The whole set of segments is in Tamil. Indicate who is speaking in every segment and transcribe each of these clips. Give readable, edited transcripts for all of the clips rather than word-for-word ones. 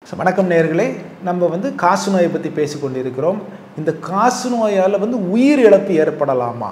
Speaker 1: வணக்கம் நேயர்களே, நம்ம காசு நோயை பற்றி பேசிக்கொண்டிருக்கிறோம். இந்த காசு நோயால் உயிர் இழப்பு ஏற்படலாமா?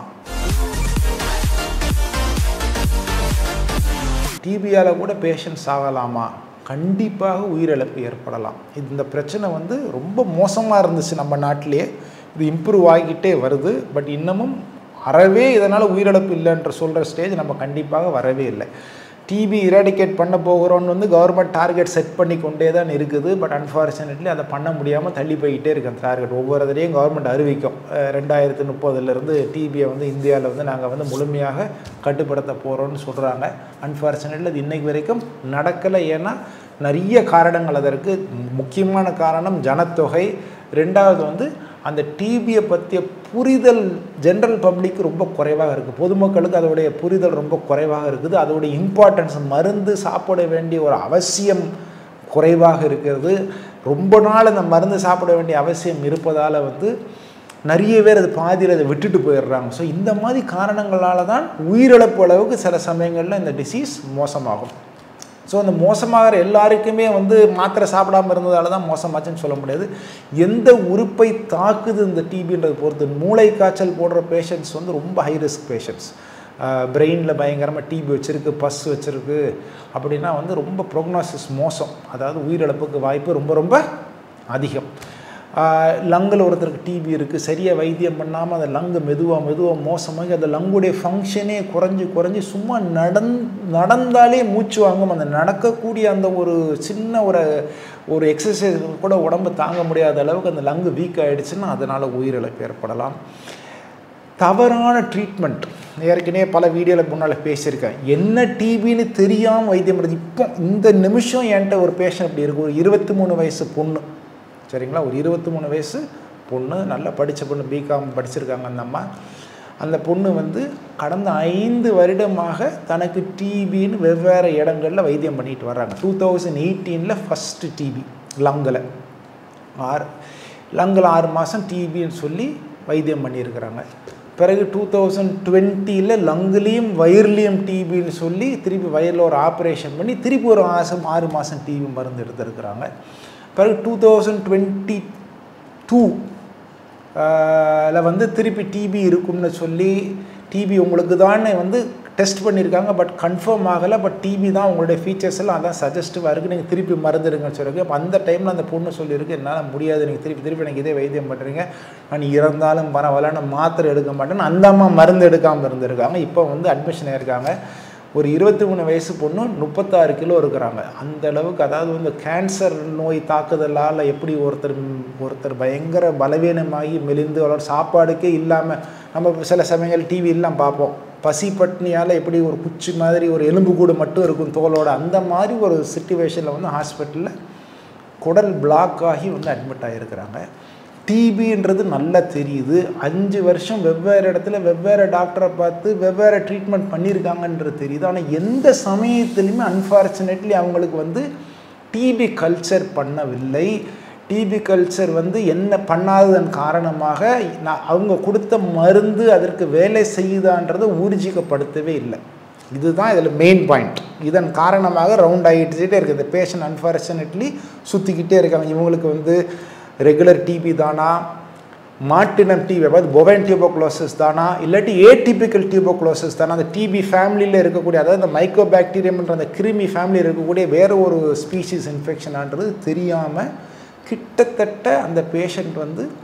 Speaker 1: டிபியால் கூட பேஷண்ட்ஸ் ஆகலாமா? கண்டிப்பாக உயிரிழப்பு ஏற்படலாம். இந்த பிரச்சனை ரொம்ப மோசமாக இருந்துச்சு நம்ம நாட்டிலேயே. இது இம்ப்ரூவ் ஆகிக்கிட்டே வருது. பட் இன்னமும் அறவே இதனால் உயிரிழப்பு இல்லைன்ற சொல்கிற ஸ்டேஜ் நம்ம கண்டிப்பாக வரவே இல்லை. டிபி இராடிகேட் பண்ண போகிறோன்னு கவர்மெண்ட் டார்கெட் செட் பண்ணி கொண்டே தான் இருக்குது. பட் அன்ஃபார்ச்சுனேட்லி அதை பண்ண முடியாமல் தள்ளி போய்கிட்டே இருக்கு அந்த டார்கெட். ஒவ்வொரு தடையும் கவர்மெண்ட் அறிவிக்கும் 2030 டிபியை இந்தியாவில் நாங்கள் முழுமையாக கட்டுப்படுத்த போகிறோன்னு சொல்கிறாங்க. அன்ஃபார்ச்சுனேட்லி அது இன்றைக்கு வரைக்கும் நடக்கலை. ஏன்னா நிறைய காரணங்கள் அதற்கு. முக்கியமான காரணம் ஜனத்தொகை. ரெண்டாவது அந்த டிபியை பற்றிய புரிதல் ஜென்ரல் பப்ளிக் ரொம்ப குறைவாக இருக்குது. பொதுமக்களுக்கு அதோடைய புரிதல் ரொம்ப குறைவாக இருக்குது. அதோடைய இம்பார்ட்டன்ஸ், மருந்து சாப்பிட வேண்டிய ஒரு அவசியம் குறைவாக இருக்கிறது. ரொம்ப நாள் அந்த மருந்து சாப்பிட வேண்டிய அவசியம் இருப்பதால் நிறைய பேர் அது பாதியில் அதை விட்டுட்டு போயிடுறாங்க. ஸோ இந்த மாதிரி காரணங்களால் தான் உயிரிழப்பு அளவுக்கு சில சமயங்களில் இந்த டிசீஸ் மோசமாகும். ஸோ அந்த மோசமாகிற எல்லாருக்குமே மாத்திரை சாப்பிடாமல் இருந்ததால தான் மோசமாச்சுன்னு சொல்ல முடியாது. எந்த உறுப்பை தாக்குது இந்த டிபின்றது பொறுத்து. மூளை காய்ச்சல் போடுற பேஷண்ட்ஸ் ரொம்ப ஹை ரிஸ்க் பேஷண்ட்ஸ். பிரெயினில் பயங்கரமாக டிபி வச்சுருக்கு, பஸ் வச்சுருக்கு அப்படின்னா ரொம்ப ப்ரோக்னாசிஸ் மோசம். அதாவது உயிரிழப்புக்கு வாய்ப்பு ரொம்ப ரொம்ப அதிகம். லங்கில் ஒருத்தருக்கு டிபி இருக்குது, சரியாக வைத்தியம் பண்ணாமல் அந்த லங்கு மெதுவாக மோசமாகி அந்த லங்குடைய ஃபங்க்ஷனே குறைஞ்சி சும்மா நடந்தாலே மூச்சு வாங்கும். அந்த நடக்கக்கூடிய அந்த ஒரு சின்ன ஒரு எக்ஸசைஸ் கூட உடம்பு தாங்க முடியாத அளவுக்கு அந்த லங்கு வீக் ஆகிடுச்சுன்னா அதனால் உயிரிழப்பு ஏற்படலாம். தவறான ட்ரீட்மெண்ட், ஏற்கனவே பல வீடியோவில் முன்னால் பேசியிருக்கேன். என்ன டிபின்னு தெரியாமல் வைத்தியம் பண்ணுறது. இப்போ இந்த நிமிஷம் என்கிட்ட ஒரு பேஷண்ட் அப்படி இருக்குது. ஒரு 23 வயசு பொண்ணு, சரிங்களா? ஒரு 23 வயசு பொண்ணு, நல்லா படித்த பொண்ணு, பிகாம் படிச்சிருக்காங்க அந்த அம்மா. அந்த பொண்ணு கடந்த 5 வருடமாக தனக்கு டிபின்னு வெவ்வேறு இடங்களில் வைத்தியம் பண்ணிட்டு வர்றாங்க. 2018 ஃபஸ்ட்டு டிபி லங்கில் 6 மாதம் டிபின்னு சொல்லி வைத்தியம் பண்ணியிருக்கிறாங்க. பிறகு 2020 லங்குலேயும் வயிறுலேயும் டிபின்னு சொல்லி திருப்பி வயிறில் ஒரு ஆப்ரேஷன் பண்ணி திருப்பி ஒரு 6 மாதம் டிபி மருந்து எடுத்துருக்குறாங்க. பிறகு 2022 திருப்பி டிபி இருக்கும்னு சொல்லி டிபி உங்களுக்கு தான் டெஸ்ட் பண்ணியிருக்காங்க. பட் கன்ஃபார்ம் ஆகலை. பட் டிபி தான் உங்களுடைய ஃபீச்சர்ஸ் எல்லாம் அதான் சஜஸ்டிவாக இருக்குது, நீங்கள் திருப்பி மருந்து எடுங்கன்னு சொல்லியிருக்கு. அப்போ அந்த டைமில் அந்த பொண்ணு சொல்லியிருக்கு, என்னால் முடியாது, நீங்கள் திருப்பி எனக்கு இதே வைத்தியம் பண்ணுறீங்க, நான் இறந்தாலும் பரவாயில்ல, நான் மாத்திரை எடுக்க மாட்டேன்னு அந்த அம்மா மருந்து எடுக்காமல் இருந்திருக்காங்க. இப்போ அட்மிஷன் ஆகிருக்காங்க. ஒரு 23 வயசு பொண்ணு, 36 கிலோ இருக்கிறாங்க. அந்த அளவுக்கு, அதாவது கேன்சர் நோய் தாக்குதலால் எப்படி ஒருத்தர் பயங்கர பலவீனமாகி மெலிந்து அவரோட சாப்பாடுக்கே இல்லாமல், நம்ம சில சமயங்கள் டிவியெல்லாம் பார்ப்போம், பசி பட்னியால் எப்படி ஒரு குச்சி மாதிரி ஒரு எலும்பு கூடு மட்டும் இருக்கும் தோலோட, அந்த மாதிரி ஒரு சிச்சுவேஷனில் ஹாஸ்பிட்டலில் குடல் பிளாக் ஆகி அட்மிட் ஆகியிருக்கிறாங்க. டிபின்றது நல்லா தெரியுது. 5 வருஷம் வெவ்வேறு இடத்துல வெவ்வேறு டாக்டரை பார்த்து வெவ்வேறு ட்ரீட்மெண்ட் பண்ணியிருக்காங்கன்றது தெரியுது. ஆனால் எந்த சமயத்துலையுமே அன்ஃபார்ச்சுனேட்லி அவங்களுக்கு டிபி கல்ச்சர் பண்ணவில்லை. டிபி கல்ச்சர் என்ன பண்ணாததன் காரணமாக அவங்க கொடுத்த மருந்து அதற்கு வேலை செய்யுதான்றதை ஊர்ஜிக்கப்படுத்தவே இல்லை. இதுதான் இதில் மெயின் பாயிண்ட். இதன் காரணமாக ரவுண்ட் ஆகிட்டே இருக்குது. இந்த பேஷண்ட் அன்ஃபார்ச்சுனேட்லி சுற்றிக்கிட்டே இருக்காங்க. இவங்களுக்கு ரெகுலர் டிபி தானா, மாட்டினம் டிபி, அதாவது பொவைன் டியூபர்குலோசிஸ் தானா, இல்லாட்டி ஏடிபிக்கல் டியூபர்குலோசிஸ் தானா, அந்த டிபி ஃபேமிலியில் இருக்கக்கூடிய, அதாவது அந்த மைக்ரோபாக்டீரியம்ன்ற அந்த கிருமி ஃபேமிலியில் இருக்கக்கூடிய வேறு ஒரு ஸ்பீஷீஸ் இன்ஃபெக்ஷனான்றது தெரியாமல் கிட்டத்தட்ட அந்த பேஷண்ட்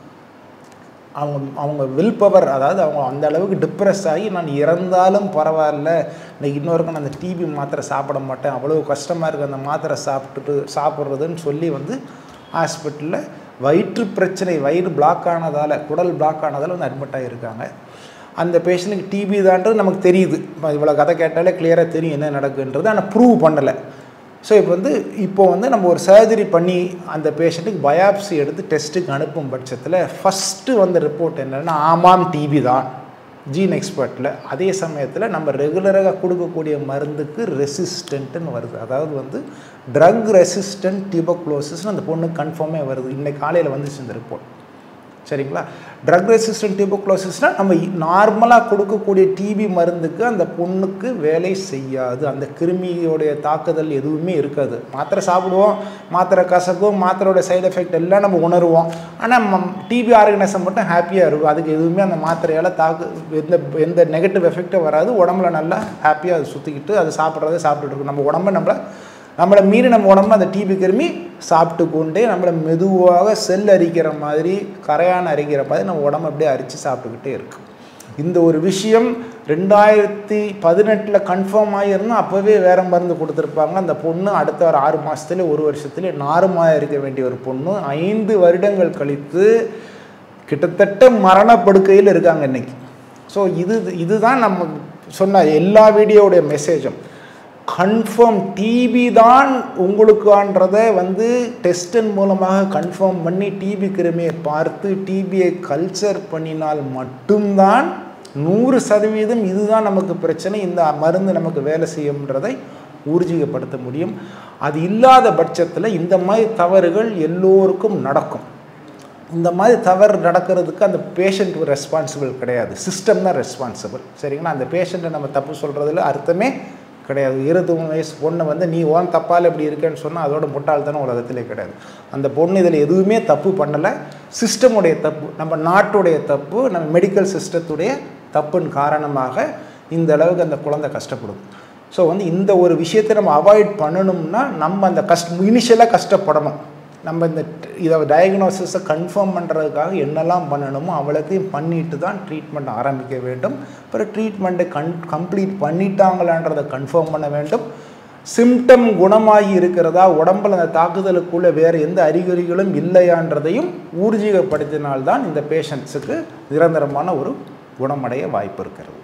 Speaker 1: அவங்க வில் பவர், அதாவது அவங்க அந்த அளவுக்கு டிப்ரெஸ் ஆகி, நான் இறந்தாலும் பரவாயில்ல, இன்னைக்கு இன்னொருக்கு நான் அந்த டிபி மாத்திரை சாப்பிட மாட்டேன், அவ்வளோ கஷ்டமாக இருக்குது அந்த மாத்திரை சாப்பிட்றதுன்னு சொல்லி ஹாஸ்பிட்டலில் வயிற்று பிரச்சனை, வயிறு பிளாக் ஆனதால், குடல் பிளாக் ஆனதால் அட்மிட் ஆகியிருக்காங்க. அந்த பேஷண்ட்டுக்கு டிபி தான்றது நமக்கு தெரியுது. இவ்வளோ கதை கேட்டாலே கிளியராக தெரியும் என்ன நடக்குன்றது. ஆனால் ப்ரூவ் பண்ணலை. ஸோ இப்போ நம்ம ஒரு சர்ஜரி பண்ணி அந்த பேஷண்ட்டுக்கு பயாப்சி எடுத்து டெஸ்ட்டுக்கு அனுப்பும் பட்சத்தில் ஃபஸ்ட்டு ரிப்போர்ட் என்னென்னா, ஆமாம் டிபி தான் ஜீன் எக்ஸ்பர்ட்டில். அதே சமயத்தில் நம்ம ரெகுலராக கொடுக்கக்கூடிய மருந்துக்கு ரெசிஸ்டண்ட்டுன்னு வருது. அதாவது ட்ரக் ரெசிஸ்டன்ட் டியூபர்குலோசிஸ்னு அந்த பொண்ணுக்கு கன்ஃபார்மே வருது. இன்றைக்கு காலையில் வந்துச்சு இந்த ரிப்போர்ட். சரிங்களா? ட்ரக் ரெசிஸ்டன்ட் டியூபர்குலோசிஸ்னால் நம்ம நார்மலாக கொடுக்கக்கூடிய டிபி மருந்துக்கு அந்த பொண்ணுக்கு வேலை செய்யாது. அந்த கிருமியோடைய தாக்குதல் எதுவுமே இருக்காது. மாத்திரை சாப்பிடுவோம், மாத்திரை கசக்கும், மாத்திரையோட சைடு எஃபெக்ட் எல்லாம் நம்ம உணருவோம். ஆனால் டிபி ஆர்கனைசம் மட்டும் ஹாப்பியாக இருக்கும். அதுக்கு எதுவுமே அந்த மாத்திரையால் எந்த நெகட்டிவ் எஃபெக்டும் வராது. உடம்புல நல்லா ஹாப்பியாக அது சுற்றிக்கிட்டு அது சாப்பிட்றதே சாப்பிட்டுட்டு இருக்கும். நம்ம உடம்பை நம்மளை மீறி நம்ம உடம்பு அந்த டிபி கிருமி சாப்பிட்டு கொண்டே நம்மளை மெதுவாக செல் அரிக்கிற மாதிரி, கரையான் அரிக்கிற மாதிரி நம்ம உடம்பு அப்படியே அரித்து சாப்பிட்டுக்கிட்டே இருக்கு. இந்த ஒரு விஷயம் 2018 கன்ஃபார்ம் ஆகிருந்தால் அப்போவே வேறு மருந்து கொடுத்துருப்பாங்க. அந்த பொண்ணு அடுத்த ஒரு 6 மாதத்துல 1 வருஷத்துல நார்மலாக இருக்க வேண்டிய ஒரு பொண்ணு 5 வருடங்கள் கழித்து கிட்டத்தட்ட மரணப்படுக்கையில் இருக்காங்க இன்னைக்கு. ஸோ இதுதான் நம்ம சொன்ன எல்லா வீடியோவுடைய மெசேஜும். கன்ஃபார்ம் டிபி தான் உங்களுக்கான்றதை டெஸ்டின் மூலமாக கன்ஃபார்ம் பண்ணி டிபி கிருமியை பார்த்து டிபியை கல்ச்சர் பண்ணினால் மட்டும்தான் 100% இதுதான் நமக்கு பிரச்சனை, இந்த மருந்து நமக்கு வேலை செய்யும்ன்றதை ஊர்ஜிதப்படுத்த முடியும். அது இல்லாத பட்சத்தில் இந்த மாதிரி தவறுகள் எல்லோருக்கும் நடக்கும். இந்த மாதிரி தவறு நடக்கிறதுக்கு அந்த பேஷண்ட் ரெஸ்பான்சிபிள் கிடையாது, சிஸ்டம் தான் ரெஸ்பான்சிபிள். சரிங்களா? அந்த பேஷண்ட்டை நம்ம தப்பு சொல்கிறதுல அர்த்தமே கிடையாது. 23 வயசு பொண்ணை நீ ஓன் தப்பால் இப்படி இருக்கேன்னு சொன்னால் அதோட முட்டாள்தானே உலகத்திலே கிடையாது. அந்த பொண்ணு இதில் எதுவுமே தப்பு பண்ணலை. சிஸ்டமுடைய தப்பு, நம்ம நாட்டுடைய தப்பு, நம்ம மெடிக்கல் சிஸ்டத்துடைய தப்புன்னு காரணமாக இந்த அளவுக்கு அந்த குழந்தை கஷ்டப்படுது. ஸோ இந்த ஒரு விஷயத்தை நம்ம அவாய்ட் பண்ணணும்னா நம்ம அந்த இனிஷியலாக கஷ்டப்படணும். நம்ம இதை டயக்னோசிஸை கன்ஃபார்ம் பண்ணுறதுக்காக என்னெல்லாம் பண்ணணுமோ அவ்வளோத்தையும் பண்ணிட்டு தான் ட்ரீட்மெண்ட் ஆரம்பிக்க வேண்டும். அப்புறம் ட்ரீட்மெண்ட்டை கம்ப்ளீட் பண்ணிட்டாங்களான்றதை கன்ஃபார்ம் பண்ண வேண்டும். சிம்டம் குணமாகி இருக்கிறதா, உடம்பில் அந்த தாக்குதலுக்குள்ளே வேறு எந்த அறிகுறிகளும் இல்லையான்றதையும் ஊர்ஜிதப்படுத்தினால்தான் இந்த பேஷண்ட்ஸுக்கு நிரந்தரமான ஒரு குணமடைய வாய்ப்பு இருக்கிறது.